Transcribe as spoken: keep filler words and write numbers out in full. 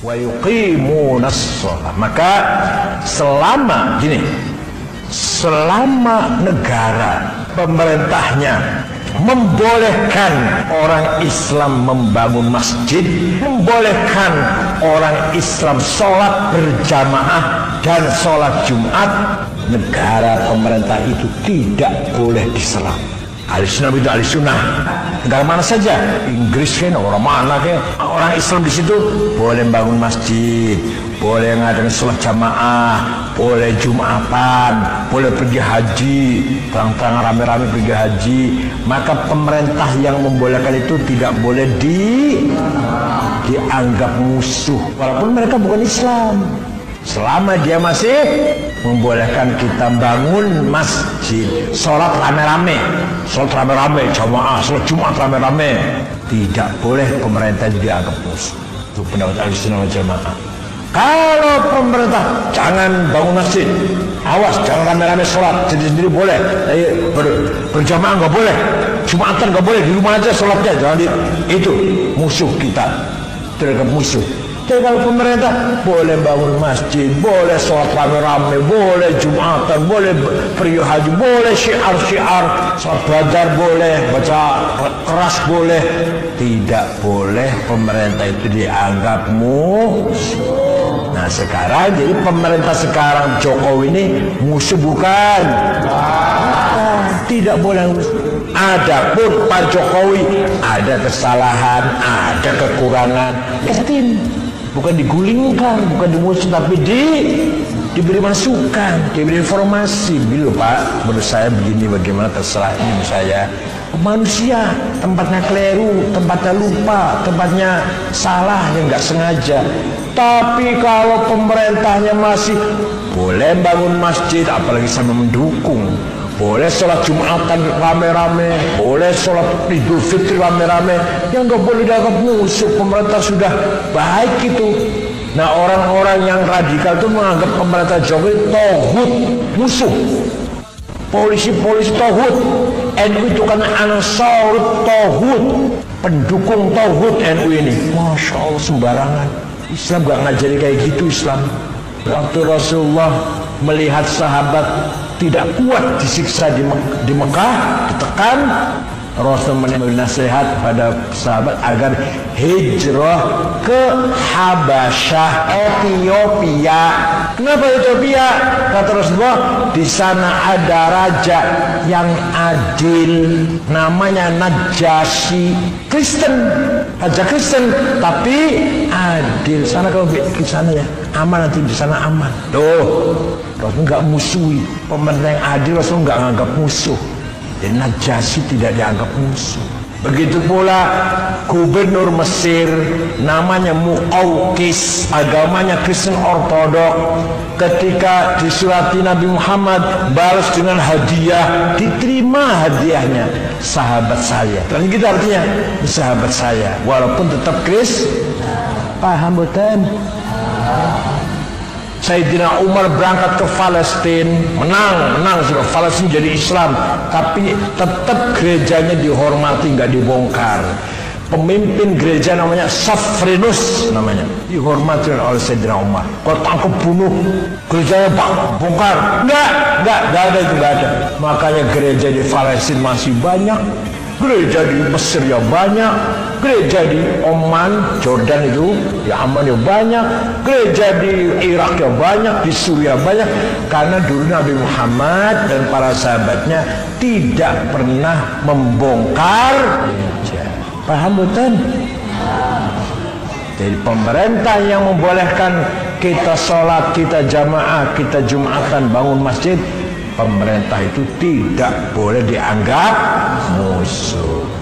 wa yuqimunas shalah. Maka selama gini, selama negara pemerintahnya membolehkan orang Islam membangun masjid, membolehkan orang Islam sholat berjamaah dan sholat Jumat, negara pemerintah itu tidak boleh diserang. Ahli sunnah itu ahli sunnah. Negara mana saja, Inggris kan, orang mana kan, orang Islam di situ boleh bangun masjid, boleh ngadain sholat jamaah, boleh Jumatan, boleh pergi haji, terang-terang rame-rame pergi haji. Maka pemerintah yang membolehkan itu tidak boleh di dianggap musuh, walaupun mereka bukan Islam. Selama dia masih membolehkan kita bangun masjid, sholat rame-rame, sholat rame-rame, jamaah, sholat Jumat rame-rame, tidak boleh pemerintah dianggap musuh. Itu pendapat Ahlussunnah wal Jamaah. Kalau pemerintah jangan bangun masjid, awas jangan rame-rame sholat, sendiri-sendiri boleh, ber, berjamaah nggak boleh, Jumatan nggak boleh, di rumah aja sholatnya, jangan di, itu musuh kita, terhadap musuh. Jadi kalau pemerintah boleh bangun masjid, boleh sholat rame-rame, boleh Jumatan, boleh pergi haji, boleh syiar-syiar, sholat badar boleh, baca keras boleh, tidak boleh pemerintah itu dianggap musuh. Nah sekarang jadi pemerintah sekarang Jokowi ini musuh bukan? Tidak boleh musuh. Adapun Pak Jokowi ada kesalahan, ada kekurangan, yakin. Bukan digulingkan, bukan dimusuh, tapi di diberi masukan, diberi informasi. Bila Pak, menurut saya begini, bagaimana, terserah ini menurut saya. Manusia tempatnya keliru, tempatnya lupa, tempatnya salah yang nggak sengaja. Tapi kalau pemerintahnya masih boleh bangun masjid, apalagi sama mendukung, boleh sholat Jumatan rame-rame, boleh sholat Idul Fitri rame-rame, yang nggak boleh dianggap musuh. Pemerintah sudah baik itu. Nah orang-orang yang radikal itu menganggap pemerintah Jokowi tauhid, musuh. Polisi-polisi tauhid, N U itu kan ansar tauhid, pendukung tauhid N U ini. Masya Allah sembarangan. Islam gak ngajari kayak gitu Islam. Waktu Rasulullah melihat sahabat tidak kuat disiksa di, Mek di Mekah, ditekan, Rasul memberi nasihat pada sahabat agar hijrah ke Habasyah, Ethiopia. Kenapa Ethiopia? Kata Rasulullah, di sana ada raja yang adil, namanya Najasyi, Kristen, raja Kristen, tapi adil. Sana kalau ke sana ya aman, nanti di sana aman. Tuh, Rasul nggak musuhi pemerintah yang adil, Rasul nggak nganggap musuh. Jadi Najasyi tidak dianggap musuh. Begitu pula gubernur Mesir namanya Muqawqis, agamanya Kristen Ortodok, ketika disurati Nabi Muhammad balas dengan hadiah, diterima hadiahnya. Sahabat saya, dan gitu artinya sahabat saya, walaupun tetap Kris. Paham betul? Sayyidina Umar berangkat ke Palestina, menang, menang sudah Palestina jadi Islam, tapi tetap gerejanya dihormati, nggak dibongkar. Pemimpin gereja namanya Safrinus namanya, dihormati oleh Sayyidina Umar. Kalau tangkap bunuh, gerejanya bongkar, nggak, nggak, nggak ada itu, nggak ada. Makanya gereja di Palestina masih banyak, gereja di Mesir ya banyak, gereja di Oman, Jordan itu, ya aman ya banyak, gereja di Irak ya banyak, di Suriah banyak, karena dulu Nabi Muhammad dan para sahabatnya tidak pernah membongkar gereja. Paham betul? Jadi pemerintah yang membolehkan kita sholat, kita jamaah, kita Jumatan, bangun masjid, pemerintah itu tidak boleh dianggap musuh.